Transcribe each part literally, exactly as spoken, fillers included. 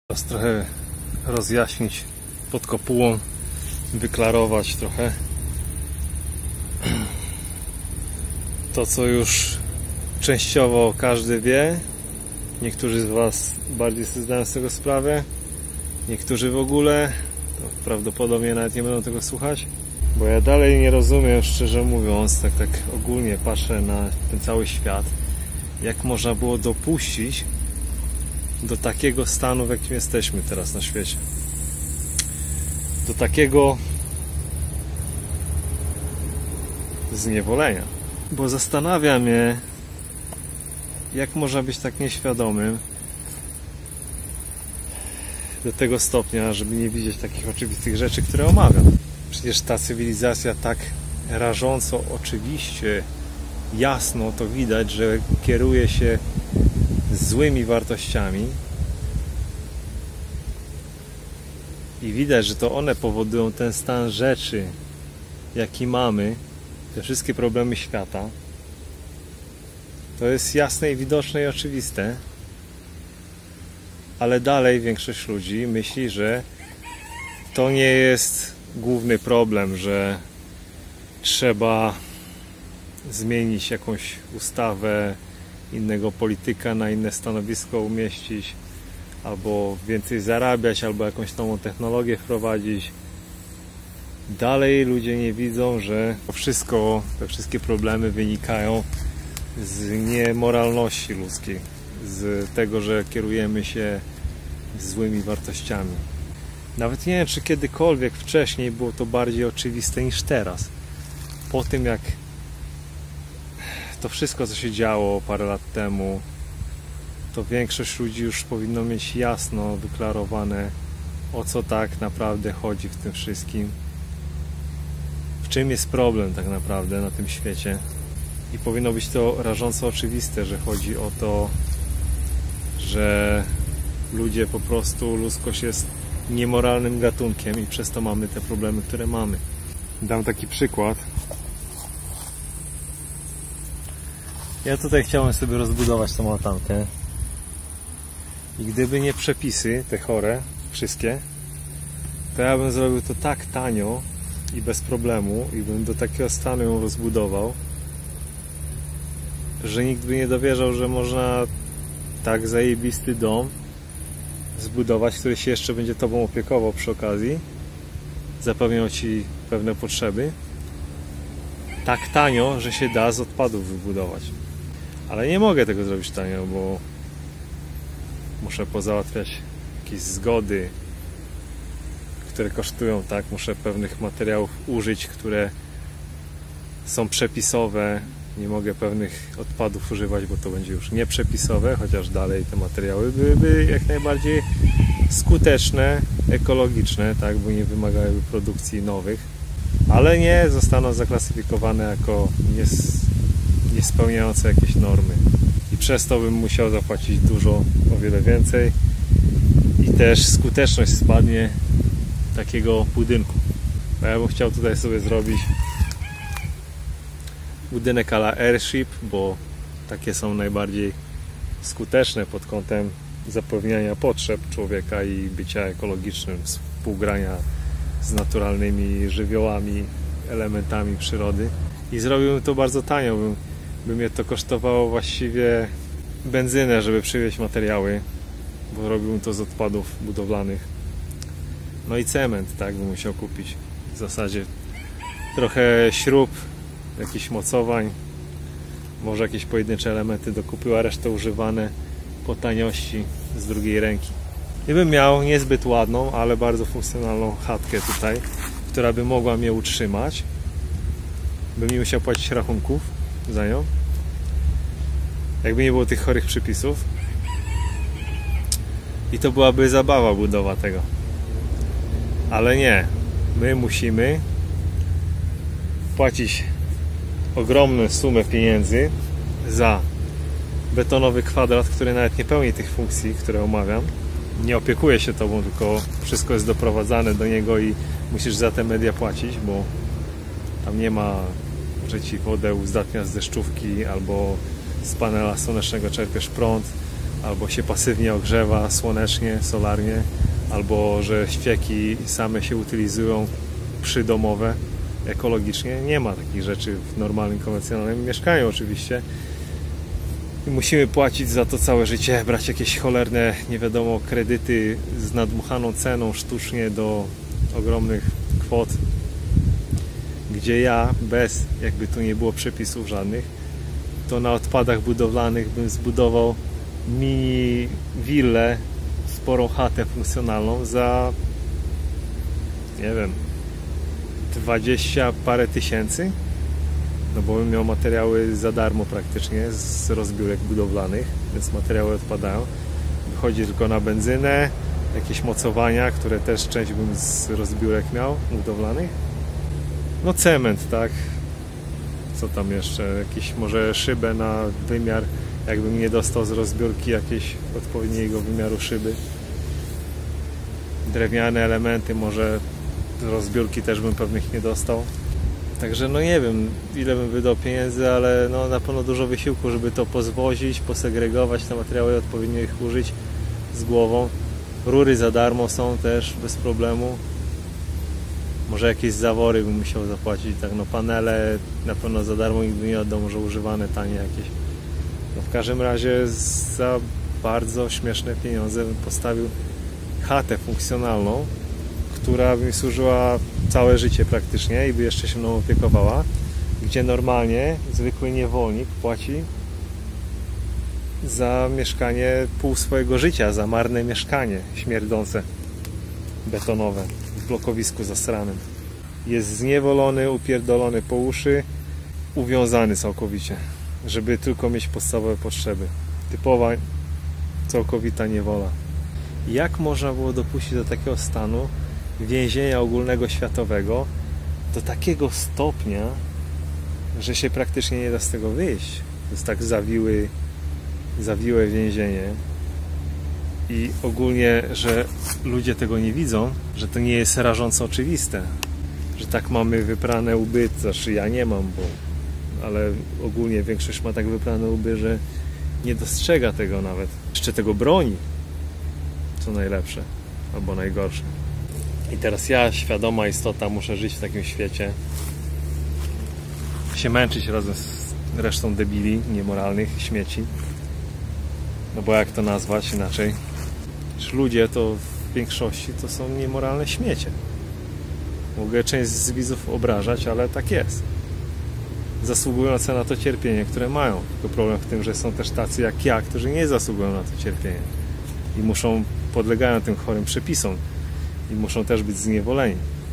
Teraz trochę rozjaśnić pod kopułą, wyklarować trochę to, co już częściowo każdy wie. Niektórzy z Was bardziej sobie zdają z tego sprawę, niektórzy w ogóle to prawdopodobnie nawet nie będą tego słuchać, bo ja dalej nie rozumiem, szczerze mówiąc, tak, tak ogólnie patrzę na ten cały świat, jak można było dopuścić do takiego stanu, w jakim jesteśmy teraz na świecie. Do takiego zniewolenia. Bo zastanawia mnie, jak można być tak nieświadomym do tego stopnia, żeby nie widzieć takich oczywistych rzeczy, które omawiam. Przecież ta cywilizacja tak rażąco oczywiście, jasno to widać, że kieruje się złymi wartościami i widać, że to one powodują ten stan rzeczy, jaki mamy, te wszystkie problemy świata. To jest jasne i widoczne i oczywiste, ale dalej większość ludzi myśli, że to nie jest główny problem, że trzeba zmienić jakąś ustawę, innego polityka na inne stanowisko umieścić, albo więcej zarabiać, albo jakąś nową technologię wprowadzić. Dalej ludzie nie widzą, że to wszystko, te wszystkie problemy wynikają z niemoralności ludzkiej, z tego, że kierujemy się złymi wartościami. Nawet nie wiem, czy kiedykolwiek wcześniej było to bardziej oczywiste niż teraz. Po tym, jak to wszystko, co się działo parę lat temu, to większość ludzi już powinno mieć jasno wyklarowane, o co tak naprawdę chodzi w tym wszystkim, w czym jest problem tak naprawdę na tym świecie. I powinno być to rażąco oczywiste, że chodzi o to, że ludzie po prostu, ludzkość jest niemoralnym gatunkiem i przez to mamy te problemy, które mamy. Dam taki przykład. Ja tutaj chciałem sobie rozbudować tą altankę i gdyby nie przepisy, te chore, wszystkie, to ja bym zrobił to tak tanio i bez problemu i bym do takiego stanu ją rozbudował, że nikt by nie dowierzał, że można tak zajebisty dom zbudować, który się jeszcze będzie Tobą opiekował przy okazji, zapewniał Ci pewne potrzeby, tak tanio, że się da z odpadów wybudować. Ale nie mogę tego zrobić tanio, bo muszę pozałatwiać jakieś zgody, które kosztują, tak? Muszę pewnych materiałów użyć, które są przepisowe. Nie mogę pewnych odpadów używać, bo to będzie już nieprzepisowe, chociaż dalej te materiały byłyby jak najbardziej skuteczne, ekologiczne, tak? Bo nie wymagałyby produkcji nowych, ale nie zostaną zaklasyfikowane jako nies niespełniające jakieś normy. I przez to bym musiał zapłacić dużo, o wiele więcej i też skuteczność spadnie takiego budynku. Bo ja bym chciał tutaj sobie zrobić budynek a la Airship, bo takie są najbardziej skuteczne pod kątem zapewniania potrzeb człowieka i bycia ekologicznym, współgrania z naturalnymi żywiołami, elementami przyrody. I zrobiłbym to bardzo tanio, bym, by mnie to kosztowało właściwie benzynę, żeby przywieźć materiały, bo robiłbym to z odpadów budowlanych. No i cement, tak, bym musiał kupić. W zasadzie trochę śrub, jakichś mocowań, może jakieś pojedyncze elementy do kupy, a resztę używane po taniości z drugiej ręki. I bym miał niezbyt ładną, ale bardzo funkcjonalną chatkę tutaj, która by mogła mnie utrzymać. Bym nie musiał płacić rachunków za nią, jakby nie było tych chorych przepisów. I to byłaby zabawa budowa tego. Ale nie. My musimy płacić ogromną sumę pieniędzy za betonowy kwadrat, który nawet nie pełni tych funkcji, które omawiam. Nie opiekuje się Tobą, tylko wszystko jest doprowadzane do niego i musisz za te media płacić, bo tam nie ma, że Ci wodę uzdatnia z deszczówki albo z panela słonecznego czerpiesz prąd, albo się pasywnie ogrzewa słonecznie, solarnie, albo że świeki same się utylizują przydomowe, ekologicznie. Nie ma takich rzeczy w normalnym, konwencjonalnym mieszkaniu oczywiście. I musimy płacić za to całe życie, brać jakieś cholerne, nie wiadomo, kredyty z nadmuchaną ceną sztucznie do ogromnych kwot, gdzie ja, bez jakby tu nie było przepisów żadnych, to na odpadach budowlanych bym zbudował mini willę, sporą chatę funkcjonalną za, nie wiem, dwadzieścia parę tysięcy, no bo bym miał materiały za darmo praktycznie z rozbiórek budowlanych, więc materiały odpadają. Wychodzi tylko na benzynę, jakieś mocowania, które też część bym z rozbiórek miał budowlanych. No cement, tak? Co tam jeszcze? Jakiś może szybę na wymiar, jakbym nie dostał z rozbiórki jakiegoś odpowiedniego wymiaru szyby. Drewniane elementy, może z rozbiórki też bym pewnych nie dostał. Także no nie wiem, ile bym wydał pieniędzy, ale no na pewno dużo wysiłku, żeby to pozwozić, posegregować te materiały, odpowiednio ich użyć z głową. Rury za darmo są też, bez problemu. Może jakieś zawory bym musiał zapłacić, tak, no panele na pewno za darmo nigdy nie oddał, może używane, tanie jakieś. No w każdym razie za bardzo śmieszne pieniądze bym postawił chatę funkcjonalną, która by mi służyła całe życie praktycznie i by jeszcze się mną opiekowała, gdzie normalnie zwykły niewolnik płaci za mieszkanie pół swojego życia, za marne mieszkanie śmierdzące, betonowe, w blokowisku zasranym. Jest zniewolony, upierdolony po uszy, uwiązany całkowicie, żeby tylko mieć podstawowe potrzeby. Typowa, całkowita niewola. Jak można było dopuścić do takiego stanu więzienia ogólnego światowego, do takiego stopnia, że się praktycznie nie da z tego wyjść? To jest tak zawiły, zawiłe więzienie i ogólnie, że ludzie tego nie widzą, że to nie jest rażąco oczywiste, że tak mamy wyprane łby, znaczy ja nie mam, bo ale ogólnie większość ma tak wyprane łby, że nie dostrzega tego nawet. Jeszcze tego broni, co najlepsze, albo najgorsze. I teraz ja, świadoma istota, muszę żyć w takim świecie, się męczyć razem z resztą debili, niemoralnych, śmieci. No bo jak to nazwać inaczej? Przecież ludzie to w większości to są niemoralne śmiecie. Mogę część z widzów obrażać, ale tak jest. Zasługujące na to cierpienie, które mają. Tylko problem w tym, że są też tacy jak ja, którzy nie zasługują na to cierpienie. I muszą, podlegają tym chorym przepisom. I muszą też być zniewoleni.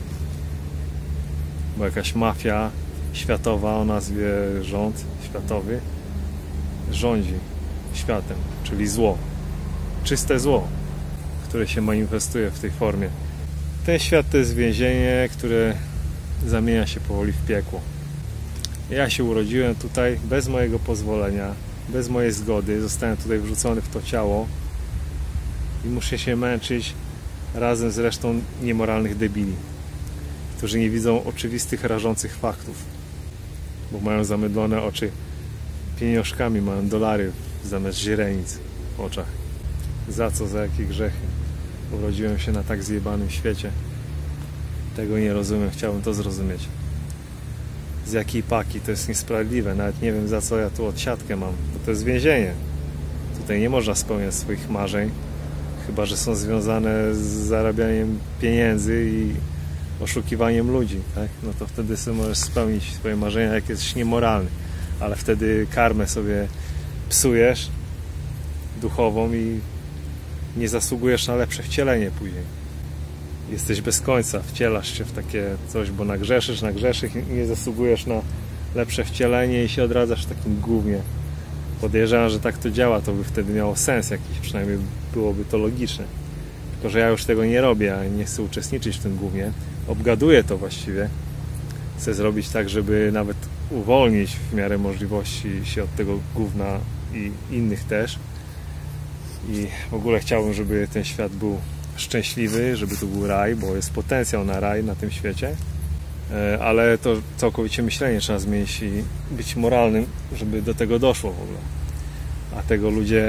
Bo jakaś mafia światowa o nazwie rząd światowy rządzi światem, czyli zło. Czyste zło, które się manifestuje w tej formie. Ten świat to jest więzienie, które zamienia się powoli w piekło. Ja się urodziłem tutaj bez mojego pozwolenia, bez mojej zgody. Zostałem tutaj wrzucony w to ciało i muszę się męczyć razem z resztą niemoralnych debili, którzy nie widzą oczywistych, rażących faktów, bo mają zamydlone oczy pieniążkami, mają dolary zamiast źrenic w oczach. Za co, za jakie grzechy? Urodziłem się na tak zjebanym świecie. Tego nie rozumiem, chciałbym to zrozumieć. Z jakiej paki? To jest niesprawiedliwe. Nawet nie wiem, za co ja tu odsiadkę mam, bo to jest więzienie. Tutaj nie można spełniać swoich marzeń, chyba że są związane z zarabianiem pieniędzy i oszukiwaniem ludzi, tak? No to wtedy sobie możesz spełnić swoje marzenia, jak jesteś niemoralny, ale wtedy karmę sobie psujesz duchową i nie zasługujesz na lepsze wcielenie później. Jesteś bez końca, wcielasz się w takie coś, bo nagrzeszysz, nagrzeszysz i nie zasługujesz na lepsze wcielenie i się odradzasz w takim gównie. Podejrzewam, że tak to działa, to by wtedy miało sens jakiś, przynajmniej byłoby to logiczne. Tylko że ja już tego nie robię, a nie chcę uczestniczyć w tym gównie. Obgaduję to właściwie. Chcę zrobić tak, żeby nawet uwolnić w miarę możliwości się od tego gówna i innych też. I w ogóle chciałbym, żeby ten świat był szczęśliwy, żeby to był raj, bo jest potencjał na raj na tym świecie. Ale to całkowicie myślenie trzeba zmienić i być moralnym, żeby do tego doszło w ogóle. A tego ludzie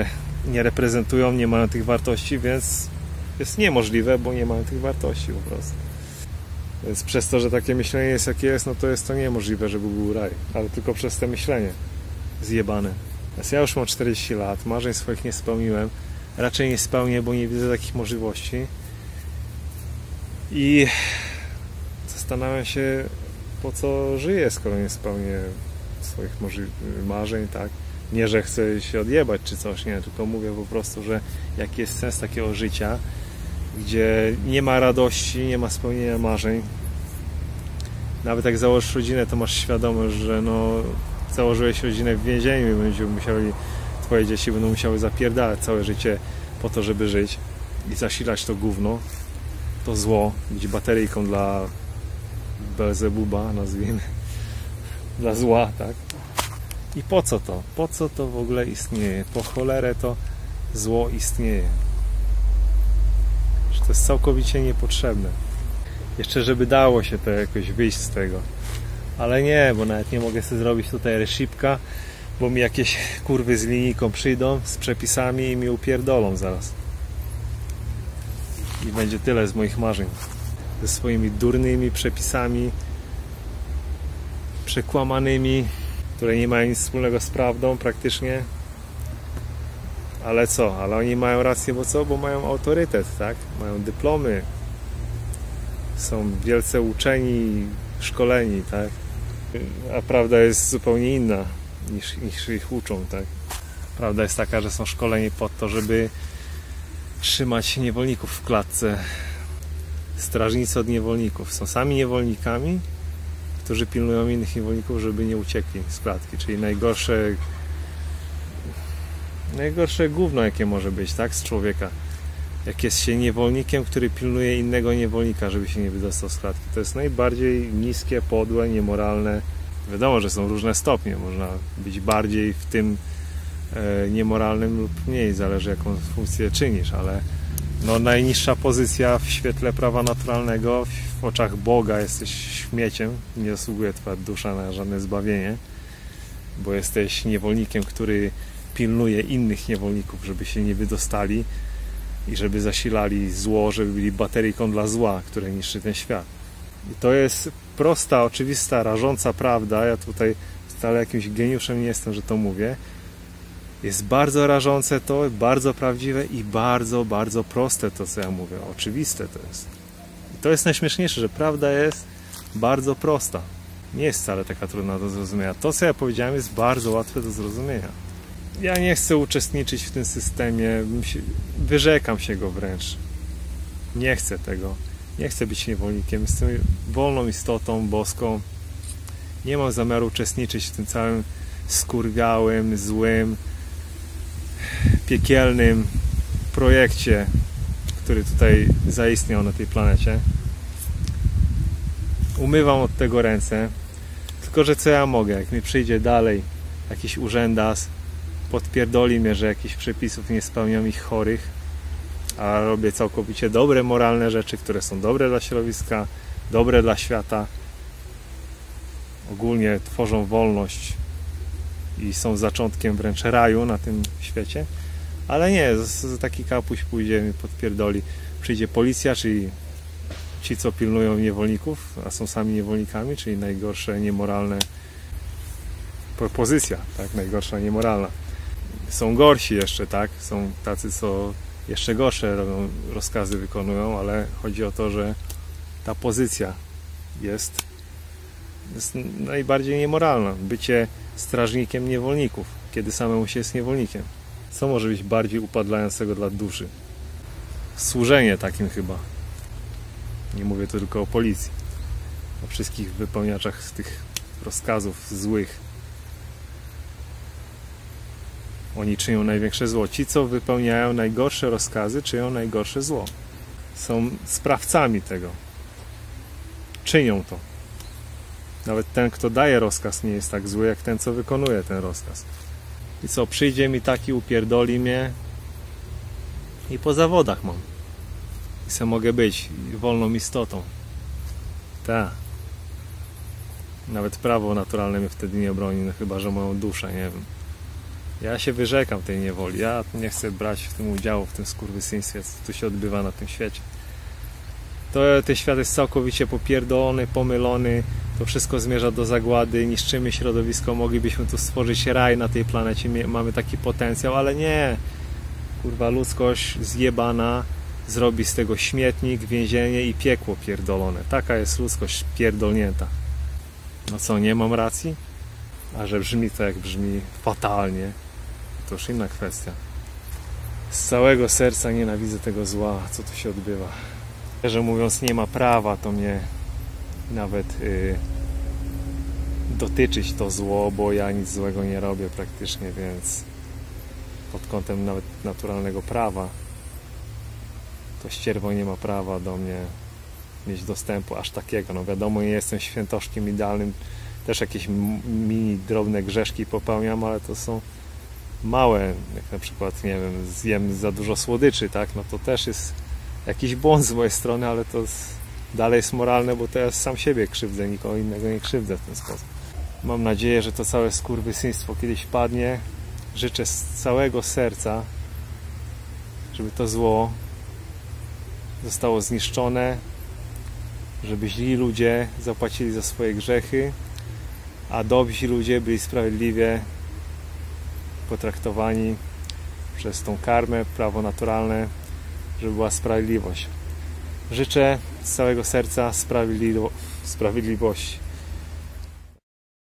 nie reprezentują, nie mają tych wartości, więc jest niemożliwe, bo nie mają tych wartości po prostu. Więc przez to, że takie myślenie jest jakie jest, no to jest to niemożliwe, żeby był raj. Ale tylko przez to myślenie zjebane. Więc ja już mam czterdzieści lat, marzeń swoich nie spełniłem. Raczej nie spełnię, bo nie widzę takich możliwości. I zastanawiam się, po co żyję, skoro nie spełnię swoich marzeń, tak? Nie, że chcę się odjebać czy coś, nie, tylko mówię po prostu, że jaki jest sens takiego życia, gdzie nie ma radości, nie ma spełnienia marzeń. Nawet jak założysz rodzinę, to masz świadomość, że no, założyłeś rodzinę w więzieniu i będziemy musieli, twoje dzieci będą musiały zapierdalać całe życie po to, żeby żyć i zasilać to gówno, to zło, być bateryjką dla Belzebuba, nazwijmy, dla zła, tak? I po co to? Po co to w ogóle istnieje? Po cholerę to zło istnieje. Że to jest całkowicie niepotrzebne. Jeszcze żeby dało się to jakoś wyjść z tego. Ale nie, bo nawet nie mogę sobie zrobić tutaj reszipka, bo mi jakieś kurwy z linijką przyjdą, z przepisami i mi upierdolą zaraz. I będzie tyle z moich marzeń. Ze swoimi durnymi przepisami, przekłamanymi, które nie mają nic wspólnego z prawdą praktycznie. Ale co? Ale oni mają rację, bo co? Bo mają autorytet, tak? Mają dyplomy. Są wielce uczeni, szkoleni, tak? A prawda jest zupełnie inna niż, niż ich uczą, tak? Prawda jest taka, że są szkoleni po to, żeby trzymać niewolników w klatce. Strażnicy od niewolników. Są sami niewolnikami, którzy pilnują innych niewolników, żeby nie uciekli z klatki. Czyli najgorsze najgorsze gówno, jakie może być, tak? Z człowieka. Jak jest się niewolnikiem, który pilnuje innego niewolnika, żeby się nie wydostał z klatki. To jest najbardziej niskie, podłe, niemoralne. Wiadomo, że są różne stopnie. Można być bardziej w tym e, niemoralnym lub mniej. Zależy, jaką funkcję czynisz, ale no, najniższa pozycja w świetle prawa naturalnego, w oczach Boga jesteś śmieciem. Nie zasługuje twoja dusza na żadne zbawienie, bo jesteś niewolnikiem, który pilnuje innych niewolników, żeby się nie wydostali i żeby zasilali zło, żeby byli bateryjką dla zła, które niszczy ten świat. I to jest prosta, oczywista, rażąca prawda. Ja tutaj wcale jakimś geniuszem nie jestem, że to mówię. Jest bardzo rażące to, bardzo prawdziwe i bardzo, bardzo proste to, co ja mówię. Oczywiste to jest. I to jest najśmieszniejsze, że prawda jest bardzo prosta. Nie jest wcale taka trudna do zrozumienia. To, co ja powiedziałem, jest bardzo łatwe do zrozumienia. Ja nie chcę uczestniczyć w tym systemie. Wyrzekam się go wręcz. Nie chcę tego. Nie chcę być niewolnikiem. Jestem wolną istotą boską. Nie mam zamiaru uczestniczyć w tym całym skurwiałym, złym, piekielnym projekcie, który tutaj zaistniał na tej planecie. Umywam od tego ręce. Tylko że co ja mogę? Jak mi przyjdzie dalej jakiś urzędas, podpierdoli mnie, że jakichś przepisów nie spełniam ich chorych, a robię całkowicie dobre, moralne rzeczy, które są dobre dla środowiska, dobre dla świata, ogólnie tworzą wolność i są zaczątkiem wręcz raju na tym świecie, ale nie, taki kapuś pójdzie, mi podpierdoli, przyjdzie policja, czyli ci, co pilnują niewolników, a są sami niewolnikami, czyli najgorsze, niemoralne propozycja, tak, najgorsza, niemoralna. Są gorsi jeszcze, tak, są tacy, co jeszcze gorsze robią, rozkazy wykonują, ale chodzi o to, że ta pozycja jest, jest najbardziej niemoralna. Bycie strażnikiem niewolników, kiedy samemu się jest niewolnikiem. Co może być bardziej upadlającego dla duszy? Służenie takim chyba. Nie mówię tu tylko o policji. O wszystkich wypełniaczach tych rozkazów złych. Oni czynią największe zło. Ci, co wypełniają najgorsze rozkazy, czynią najgorsze zło. Są sprawcami tego. Czynią to. Nawet ten, kto daje rozkaz, nie jest tak zły, jak ten, co wykonuje ten rozkaz. I co, przyjdzie mi taki, upierdoli mnie i po zawodach mam. I se mogę być wolną istotą. Tak. Nawet prawo naturalne mnie wtedy nie broni, no chyba że moją duszę, nie wiem. Ja się wyrzekam tej niewoli. Ja nie chcę brać w tym udziału, w tym skurwysyństwie, co tu się odbywa na tym świecie. To, ten świat jest całkowicie popierdolony, pomylony. To wszystko zmierza do zagłady. Niszczymy środowisko. Moglibyśmy tu stworzyć raj na tej planecie. Mamy taki potencjał, ale nie. Kurwa, ludzkość zjebana zrobi z tego śmietnik, więzienie i piekło pierdolone. Taka jest ludzkość pierdolnięta. No co, nie mam racji? A że brzmi to jak brzmi fatalnie, to już inna kwestia. Z całego serca nienawidzę tego zła, co tu się odbywa. Szczerze mówiąc, nie ma prawa to mnie nawet yy, dotyczyć to zło, bo ja nic złego nie robię praktycznie, więc pod kątem nawet naturalnego prawa to ścierwo nie ma prawa do mnie mieć dostępu aż takiego. No wiadomo, nie jestem świętoszkiem idealnym, też jakieś mini, drobne grzeszki popełniam, ale to są małe, jak na przykład, nie wiem, zjem za dużo słodyczy, tak, no to też jest jakiś błąd z mojej strony, ale to dalej jest moralne, bo to ja sam siebie krzywdzę, nikogo innego nie krzywdzę w ten sposób. Mam nadzieję, że to całe skurwysyństwo kiedyś padnie. Życzę z całego serca, żeby to zło zostało zniszczone, żeby źli ludzie zapłacili za swoje grzechy, a dobrzy ludzie byli sprawiedliwie potraktowani przez tą karmę, prawo naturalne, żeby była sprawiedliwość. Życzę z całego serca sprawiedliwo- sprawiedliwości.